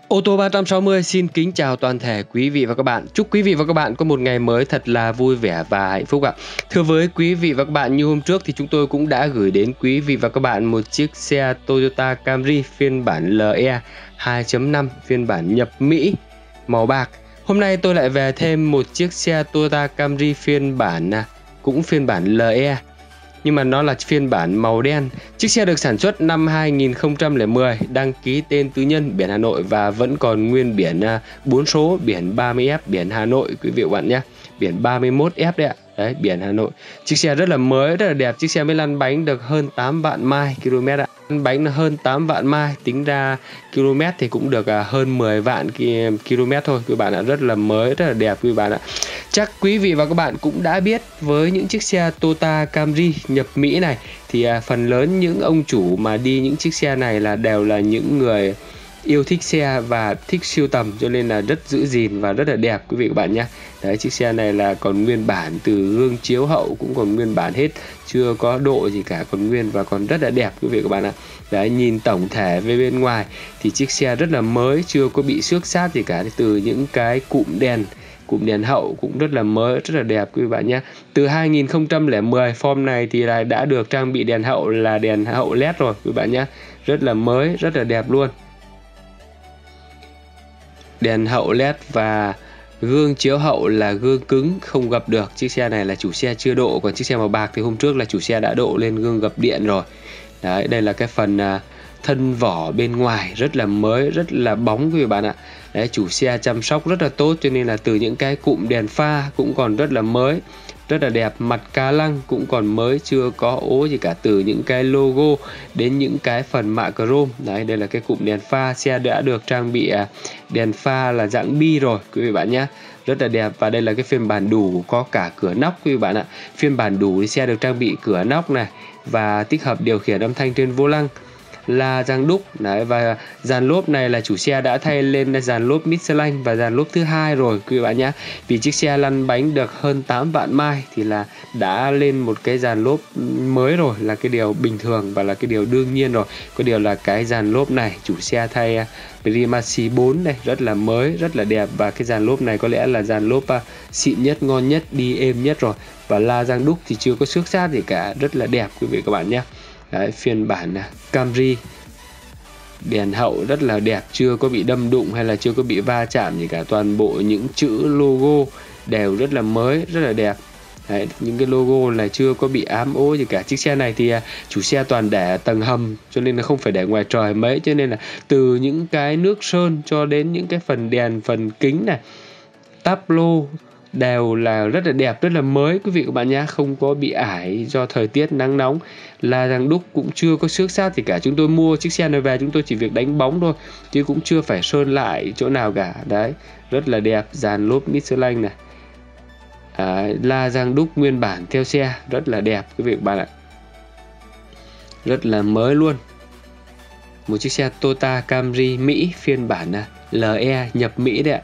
Ô tô 360 xin kính chào toàn thể quý vị và các bạn. Chúc quý vị và các bạn có một ngày mới thật là vui vẻ và hạnh phúc ạ. Thưa với quý vị và các bạn, như hôm trước thì chúng tôi cũng đã gửi đến quý vị và các bạn một chiếc xe Toyota Camry phiên bản LE 2.5 phiên bản nhập Mỹ màu bạc. Hôm nay tôi lại về thêm một chiếc xe Toyota Camry phiên bản cũng phiên bản LE, nhưng mà nó là phiên bản màu đen. Chiếc xe được sản xuất năm 2010, đăng ký tên tư nhân, biển Hà Nội và vẫn còn nguyên biển 4 số, biển 30F, biển Hà Nội quý vị và bạn nhé. Biển 31F đấy ạ. Đấy, biển Hà Nội. Chiếc xe rất là mới, rất là đẹp. Chiếc xe mới lăn bánh được hơn 8 vạn mai km ạ. Lăn bánh là hơn 8 vạn mai, tính ra km thì cũng được hơn 10 vạn km thôi quý bạn ạ. Rất là mới, rất là đẹp quý bạn ạ. Chắc quý vị và các bạn cũng đã biết, với những chiếc xe Toyota Camry nhập Mỹ này thì phần lớn những ông chủ mà đi những chiếc xe này là đều là những người yêu thích xe và thích sưu tầm, cho nên là rất giữ gìn và rất là đẹp quý vị các bạn nhé. Đấy, chiếc xe này là còn nguyên bản, từ gương chiếu hậu cũng còn nguyên bản hết, chưa có độ gì cả, còn nguyên và còn rất là đẹp quý vị các bạn ạ. Đấy, nhìn tổng thể về bên ngoài thì chiếc xe rất là mới, chưa có bị xước xát gì cả, từ những cái cụm đèn hậu cũng rất là mới, rất là đẹp quý bạn nhé. Từ 2010 form này thì đã được trang bị đèn hậu là đèn hậu LED rồi quý bạn nhé. Rất là mới, rất là đẹp luôn. Đèn hậu LED và gương chiếu hậu là gương cứng không gập được. Chiếc xe này là chủ xe chưa độ, còn chiếc xe màu bạc thì hôm trước là chủ xe đã độ lên gương gập điện rồi. Đấy, đây là cái phần thân vỏ bên ngoài rất là mới, rất là bóng quý vị bạn ạ. Đấy, chủ xe chăm sóc rất là tốt, cho nên là từ những cái cụm đèn pha cũng còn rất là mới, rất là đẹp. Mặt ca lăng cũng còn mới, chưa có ố gì cả, từ những cái logo đến những cái phần mạ chrome. Đấy, đây là cái cụm đèn pha. Xe đã được trang bị đèn pha là dạng bi rồi quý vị bạn nhé. Rất là đẹp. Và đây là cái phiên bản đủ, có cả cửa nóc quý vị bạn ạ. Phiên bản đủ thì xe được trang bị cửa nóc này và tích hợp điều khiển âm thanh trên vô lăng, là dàn đúc. Đấy, và dàn lốp này là chủ xe đã thay lên dàn lốp Michelin và dàn lốp thứ hai rồi quý vị bạn nhé. Vì chiếc xe lăn bánh được hơn 8 vạn mai thì là đã lên một cái dàn lốp mới rồi, là cái điều bình thường và là cái điều đương nhiên rồi. Có điều là cái dàn lốp này chủ xe thay Primacy 4 này, rất là mới, rất là đẹp. Và cái dàn lốp này có lẽ là dàn lốp xịn nhất, ngon nhất, đi êm nhất rồi. Và la răng đúc thì chưa có xước xát gì cả, rất là đẹp quý vị các bạn nhé. Đấy, phiên bản Camry đèn hậu rất là đẹp, chưa có bị đâm đụng hay là chưa có bị va chạm gì cả. Toàn bộ những chữ logo đều rất là mới, rất là đẹp. Đấy, những cái logo là chưa có bị ám ố gì cả. Chiếc xe này thì chủ xe toàn để tầng hầm, cho nên là không phải để ngoài trời mấy, cho nên là từ những cái nước sơn cho đến những cái phần đèn, phần kính này, táp lô đều là rất là đẹp, rất là mới quý vị các bạn nhé. Không có bị ải do thời tiết nắng nóng. Là răng đúc cũng chưa có xước xát gì cả. Chúng tôi mua chiếc xe này về, chúng tôi chỉ việc đánh bóng thôi, chứ cũng chưa phải sơn lại chỗ nào cả. Đấy, rất là đẹp. Dàn lốp Michelin này, la răng đúc nguyên bản theo xe, rất là đẹp quý vị các bạn ạ. Rất là mới luôn. Một chiếc xe Toyota Camry Mỹ phiên bản LE nhập Mỹ đấy ạ.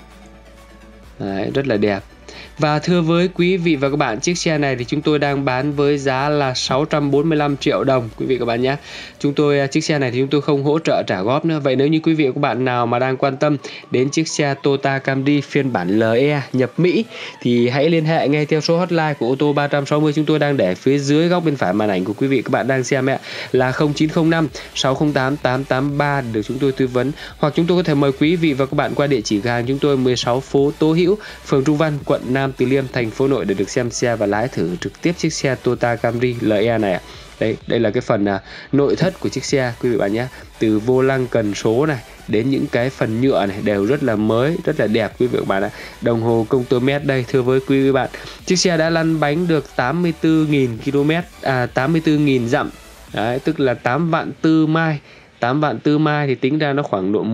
Đấy, rất là đẹp. Và thưa với quý vị và các bạn, chiếc xe này thì chúng tôi đang bán với giá là 645 triệu đồng quý vị các bạn nhé. Chiếc xe này thì chúng tôi không hỗ trợ trả góp nữa. Vậy nếu như quý vị và các bạn nào mà đang quan tâm đến chiếc xe Toyota Camry phiên bản LE nhập Mỹ thì hãy liên hệ ngay theo số hotline của ô tô 360 chúng tôi đang để phía dưới góc bên phải màn ảnh của quý vị các bạn đang xem ạ, là 0905 608 883 được chúng tôi tư vấn. Hoặc chúng tôi có thể mời quý vị và các bạn qua địa chỉ cửa hàng chúng tôi 16 phố Tố Hữu, phường Trung Văn, quận Nam Từ Liêm, thành phố Nội để được xem xe và lái thử trực tiếp chiếc xe Toyota Camry LE này ạ. Đây là cái phần nội thất của chiếc xe quý vị bạn nhé. Từ vô lăng cần số này đến những cái phần nhựa này đều rất là mới, rất là đẹp quý vị các bạn ạ. Đồng hồ công tơ mét đây, thưa với quý vị bạn, chiếc xe đã lăn bánh được 84.000 km, 84.000 dặm. Đấy, tức là 8 vạn tư mai. 8 vạn tư mai thì tính ra nó khoảng độ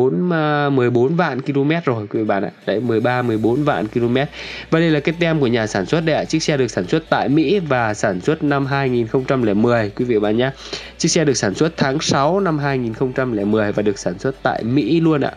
14 vạn km rồi quý vị bạn ạ. Đấy, 14 vạn km. Và đây là cái tem của nhà sản xuất đây ạ. Chiếc xe được sản xuất tại Mỹ và sản xuất năm 2010 quý vị bạn nhé. Chiếc xe được sản xuất tháng 6 năm 2010 và được sản xuất tại Mỹ luôn ạ.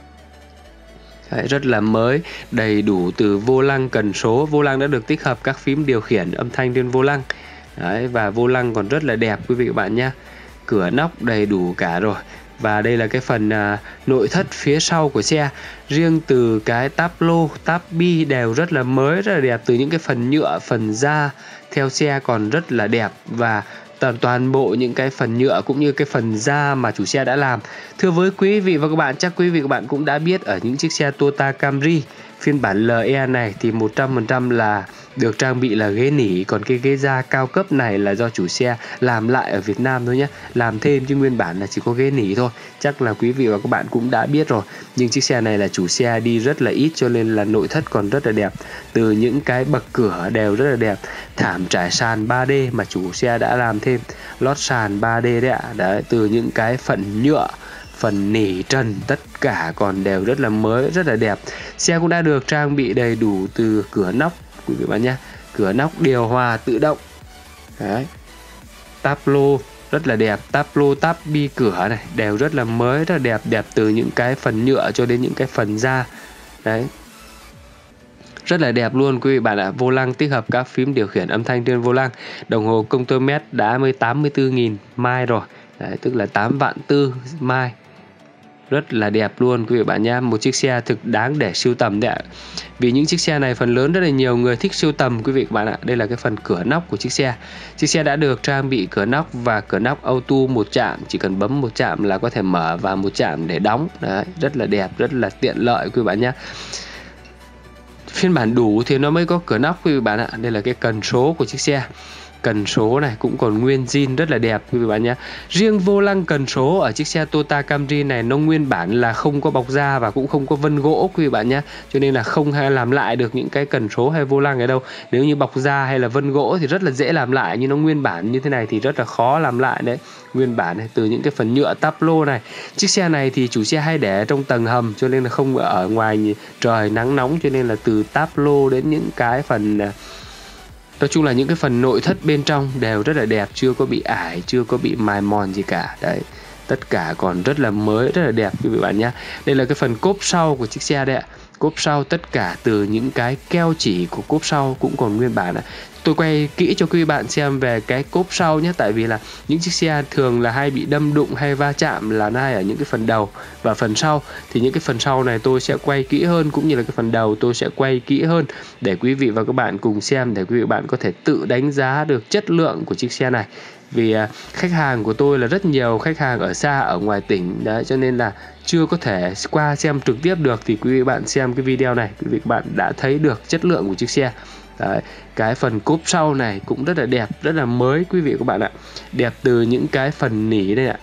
Đấy, rất là mới, đầy đủ từ vô lăng cần số. Vô lăng đã được tích hợp các phím điều khiển âm thanh trên vô lăng. Đấy, và vô lăng còn rất là đẹp quý vị các bạn nhé. Cửa nóc đầy đủ cả rồi. Và đây là cái phần nội thất phía sau của xe. Riêng từ cái táp lô, táp bi đều rất là mới, rất là đẹp. Từ những cái phần nhựa, phần da theo xe còn rất là đẹp. Và toàn bộ những cái phần nhựa cũng như cái phần da mà chủ xe đã làm. Thưa với quý vị và các bạn, chắc quý vị và các bạn cũng đã biết ở những chiếc xe Toyota Camry phiên bản LE này thì 100% là được trang bị là ghế nỉ. Còn cái ghế da cao cấp này là do chủ xe làm lại ở Việt Nam thôi nhé, làm thêm, chứ nguyên bản là chỉ có ghế nỉ thôi. Chắc là quý vị và các bạn cũng đã biết rồi. Nhưng chiếc xe này là chủ xe đi rất là ít, cho nên là nội thất còn rất là đẹp. Từ những cái bậc cửa đều rất là đẹp. Thảm trải sàn 3D mà chủ xe đã làm thêm, lót sàn 3D đấy ạ. Đấy, từ những cái phần nhựa, phần nỉ trần, tất cả còn đều rất là mới, rất là đẹp. Xe cũng đã được trang bị đầy đủ từ cửa nóc quý vị bạn nhé, cửa nóc điều hòa tự động. Đấy, táp lô rất là đẹp, táp lô, táp bi cửa này đều rất là mới, rất là đẹp. Đẹp từ những cái phần nhựa cho đến những cái phần da. Đấy, rất là đẹp luôn quý vị bạn ạ. Vô lăng tích hợp các phím điều khiển âm thanh trên vô lăng. Đồng hồ công tơ mét đã 84.000 mai rồi. Đấy, tức là 8 vạn tư mai. Rất là đẹp luôn quý vị bạn nhé. Một chiếc xe thực đáng để sưu tầm đấy ạ. Vì những chiếc xe này phần lớn rất là nhiều người thích sưu tầm quý vị các bạn ạ. Đây là cái phần cửa nóc của chiếc xe. Chiếc xe đã được trang bị cửa nóc và cửa nóc auto một chạm. Chỉ cần bấm một chạm là có thể mở và một chạm để đóng. Đấy, rất là đẹp, rất là tiện lợi quý vị bạn nhé. Phiên bản đủ thì nó mới có cửa nóc quý vị bạn ạ. Đây là cái cần số của chiếc xe. Cần số này cũng còn nguyên zin, rất là đẹp quý vị bạn nhé. Riêng vô lăng cần số ở chiếc xe Toyota Camry này nó nguyên bản là không có bọc da và cũng không có vân gỗ quý vị bạn nhé. Cho nên là không hay làm lại được những cái cần số hay vô lăng ở đâu. Nếu như bọc da hay là vân gỗ thì rất là dễ làm lại, nhưng nó nguyên bản như thế này thì rất là khó làm lại đấy. Nguyên bản này, từ những cái phần nhựa táp lô này. Chiếc xe này thì chủ xe hay để trong tầng hầm, cho nên là không ở ngoài trời nắng nóng, cho nên là từ táp lô đến những cái phần, nói chung là những cái phần nội thất bên trong đều rất là đẹp, chưa có bị ải, chưa có bị mài mòn gì cả. Đấy, tất cả còn rất là mới, rất là đẹp quý vị bạn nhé. Đây là cái phần cốp sau của chiếc xe đây ạ. Cốp sau tất cả từ những cái keo chỉ của cốp sau cũng còn nguyên bản ạ. Tôi quay kỹ cho quý vị bạn xem về cái cốp sau nhé. Tại vì là những chiếc xe thường là hay bị đâm đụng hay va chạm là hay ở những cái phần đầu và phần sau. Thì những cái phần sau này tôi sẽ quay kỹ hơn, cũng như là cái phần đầu tôi sẽ quay kỹ hơn để quý vị và các bạn cùng xem, để quý vị và bạn có thể tự đánh giá được chất lượng của chiếc xe này. Vì khách hàng của tôi là rất nhiều khách hàng ở xa, ở ngoài tỉnh đấy, cho nên là chưa có thể qua xem trực tiếp được. Thì quý vị bạn xem cái video này, quý vị bạn đã thấy được chất lượng của chiếc xe. Đấy, cái phần cốp sau này cũng rất là đẹp, rất là mới quý vị các bạn ạ. Đẹp từ những cái phần nỉ đây ạ.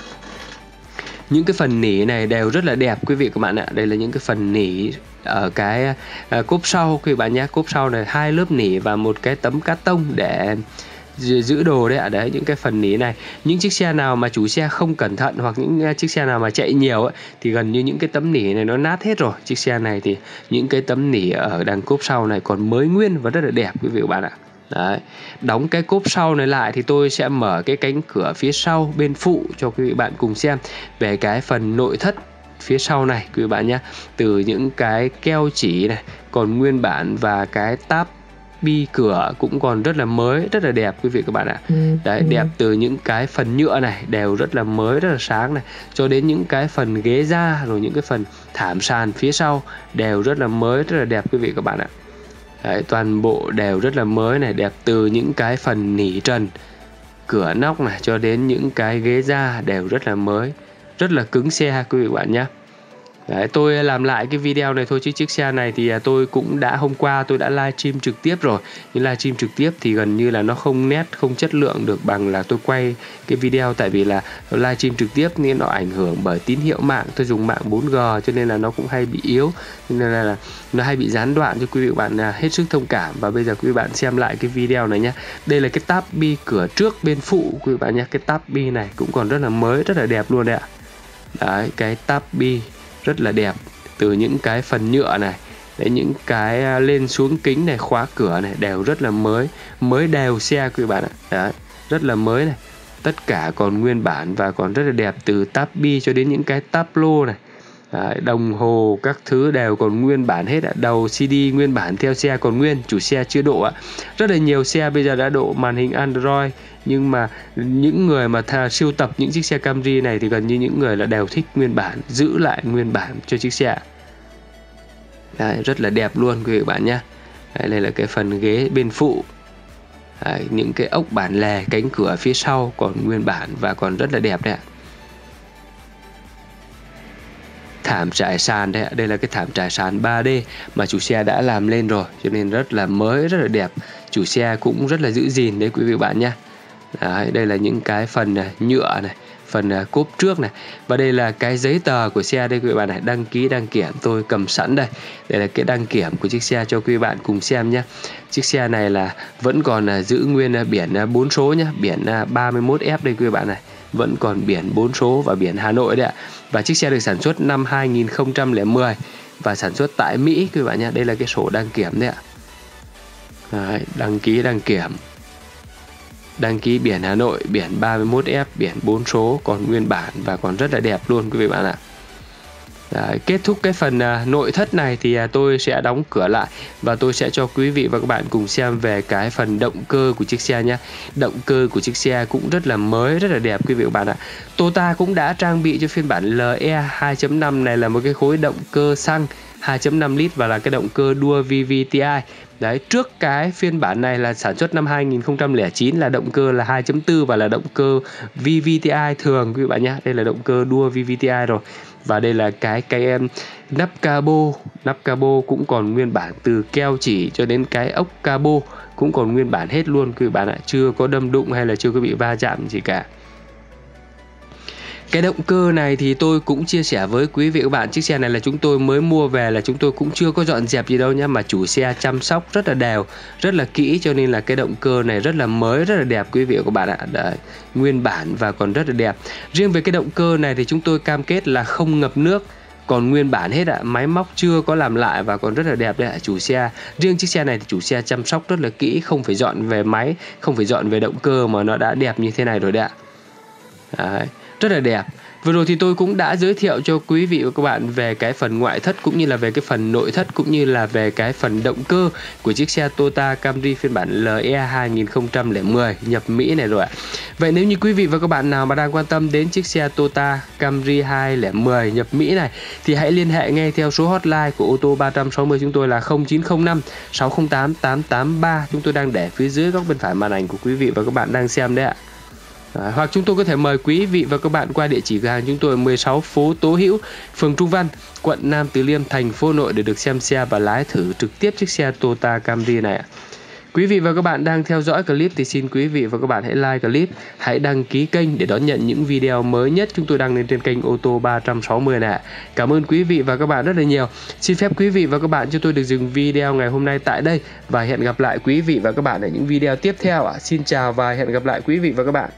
Những cái phần nỉ này đều rất là đẹp quý vị các bạn ạ. Đây là những cái phần nỉ ở cái cốp sau quý vị bạn nhé. Cốp sau này 2 lớp nỉ và một cái tấm cát tông để giữ đồ đấy ạ. Đấy, những cái phần nỉ này, những chiếc xe nào mà chủ xe không cẩn thận hoặc những chiếc xe nào mà chạy nhiều ấy, thì gần như những cái tấm nỉ này nó nát hết rồi. Chiếc xe này thì những cái tấm nỉ ở đằng cốp sau này còn mới nguyên và rất là đẹp quý vị các bạn ạ. Đấy, đóng cái cốp sau này lại thì tôi sẽ mở cái cánh cửa phía sau bên phụ cho quý vị bạn cùng xem về cái phần nội thất phía sau này quý vị bạn nhé. Từ những cái keo chỉ này còn nguyên bản và cái táp bi cửa cũng còn rất là mới, rất là đẹp quý vị các bạn ạ. Đấy, đẹp từ những cái phần nhựa này đều rất là mới, rất là sáng này, cho đến những cái phần ghế da, rồi những cái phần thảm sàn phía sau đều rất là mới, rất là đẹp quý vị các bạn ạ. Đấy, toàn bộ đều rất là mới này, đẹp từ những cái phần nỉ trần, cửa nóc này cho đến những cái ghế da đều rất là mới, rất là cứng xe quý vị các bạn nhé. Đấy, tôi làm lại cái video này thôi, chứ chiếc xe này thì tôi cũng đã, hôm qua tôi đã livestream trực tiếp rồi. Nhưng livestream trực tiếp thì gần như là nó không nét, không chất lượng được bằng là tôi quay cái video. Tại vì là livestream trực tiếp nên nó ảnh hưởng bởi tín hiệu mạng, tôi dùng mạng 4G cho nên là nó cũng hay bị yếu, nên là nó hay bị gián đoạn, cho quý vị bạn hết sức thông cảm. Và bây giờ quý vị bạn xem lại cái video này nhé. Đây là cái táp bi cửa trước bên phụ quý vị bạn nhé. Cái táp bi này cũng còn rất là mới, rất là đẹp luôn đấy ạ. Đấy, cái táp bi rất là đẹp từ những cái phần nhựa này đến những cái lên xuống kính này, khóa cửa này đều rất là mới, mới đều xe quý bạn ạ. Đấy, rất là mới này, tất cả còn nguyên bản và còn rất là đẹp từ táp bi cho đến những cái táp lô này. Đấy, đồng hồ các thứ đều còn nguyên bản hết ạ. Đầu CD nguyên bản theo xe còn nguyên, chủ xe chưa độ ạ. Rất là nhiều xe bây giờ đã độ màn hình Android, nhưng mà những người mà siêu tập những chiếc xe Camry này thì gần như những người là đều thích nguyên bản, giữ lại nguyên bản cho chiếc xe. Đấy, rất là đẹp luôn quý vị bạn nhé. Đây là cái phần ghế bên phụ. Đấy, những cái ốc bản lề, cánh cửa phía sau còn nguyên bản và còn rất là đẹp đấy ạ. Thảm trải sàn đấy ạ. Đây là cái thảm trải sàn 3D mà chủ xe đã làm lên rồi, cho nên rất là mới, rất là đẹp. Chủ xe cũng rất là giữ gìn đấy quý vị bạn nhé. Đấy, đây là những cái phần nhựa này, phần cốp trước này, và đây là cái giấy tờ của xe đây quý vị bạn này, đăng ký đăng kiểm tôi cầm sẵn đây. Đây là cái đăng kiểm của chiếc xe cho quý vị bạn cùng xem nhé. Chiếc xe này là vẫn còn giữ nguyên biển 4 số nhé, biển 31F đây quý vị bạn này, vẫn còn biển 4 số và biển Hà Nội đấy ạ. Và chiếc xe được sản xuất năm 2010 và sản xuất tại Mỹ quý vị bạn nhé. Đây là cái sổ đăng kiểm đấy ạ. Đấy, đăng ký đăng kiểm, đăng ký biển Hà Nội, biển 31F, biển 4 số còn nguyên bản và còn rất là đẹp luôn quý vị bạn ạ. Đấy, kết thúc cái phần nội thất này thì tôi sẽ đóng cửa lại và tôi sẽ cho quý vị và các bạn cùng xem về cái phần động cơ của chiếc xe nhé. Động cơ của chiếc xe cũng rất là mới, rất là đẹp quý vị và các bạn ạ. Toyota cũng đã trang bị cho phiên bản LE 2.5 này là một cái khối động cơ xăng 2.5 lít và là cái động cơ đua VVTi. Đấy, trước cái phiên bản này là sản xuất năm 2009 là động cơ là 2.4 và là động cơ VVTi thường quý vị bạn nhé. Đây là động cơ đua VVTi rồi. Và đây là cái nắp cabo cũng còn nguyên bản, từ keo chỉ cho đến cái ốc cabo cũng còn nguyên bản hết luôn quý vị bạn ạ, chưa có đâm đụng hay là chưa có bị va chạm gì cả. Cái động cơ này thì tôi cũng chia sẻ với quý vị và các bạn, chiếc xe này là chúng tôi mới mua về, là chúng tôi cũng chưa có dọn dẹp gì đâu nhá, mà chủ xe chăm sóc rất là đều, rất là kỹ, cho nên là cái động cơ này rất là mới, rất là đẹp quý vị và các bạn ạ. Đấy, nguyên bản và còn rất là đẹp. Riêng về cái động cơ này thì chúng tôi cam kết là không ngập nước, còn nguyên bản hết ạ, máy móc chưa có làm lại và còn rất là đẹp đấy ạ. Chủ xe, riêng chiếc xe này thì chủ xe chăm sóc rất là kỹ, không phải dọn về máy, không phải dọn về động cơ mà nó đã đẹp như thế này rồi đấy ạ. Đấy, rất là đẹp. Vừa rồi thì tôi cũng đã giới thiệu cho quý vị và các bạn về cái phần ngoại thất cũng như là về cái phần nội thất cũng như là về cái phần động cơ của chiếc xe Toyota Camry phiên bản LE 2010 nhập Mỹ này rồi ạ. Vậy nếu như quý vị và các bạn nào mà đang quan tâm đến chiếc xe Toyota Camry 2010 nhập Mỹ này thì hãy liên hệ ngay theo số hotline của ô tô 360 chúng tôi là 0905 608 883. Chúng tôi đang để phía dưới góc bên phải màn ảnh của quý vị và các bạn đang xem đấy ạ. Hoặc chúng tôi có thể mời quý vị và các bạn qua địa chỉ cửa hàng chúng tôi ở 16 phố Tố Hữu, phường Trung Văn, quận Nam Từ Liêm, thành phố Hà Nội để được xem xe và lái thử trực tiếp chiếc xe Toyota Camry này ạ. Quý vị và các bạn đang theo dõi clip thì xin quý vị và các bạn hãy like clip, hãy đăng ký kênh để đón nhận những video mới nhất chúng tôi đăng lên trên kênh ô tô 360 này. Cảm ơn quý vị và các bạn rất là nhiều. Xin phép quý vị và các bạn cho tôi được dừng video ngày hôm nay tại đây và hẹn gặp lại quý vị và các bạn ở những video tiếp theo ạ. Xin chào và hẹn gặp lại quý vị và các bạn.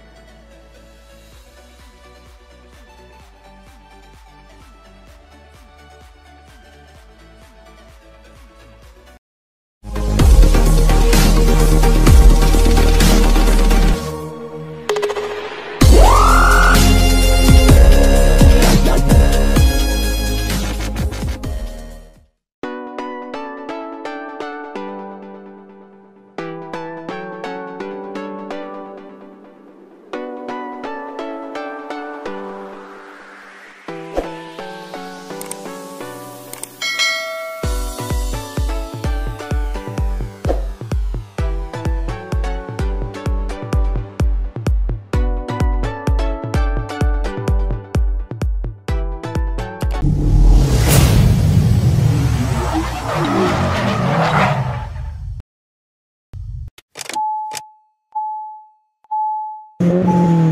Mm-hmm.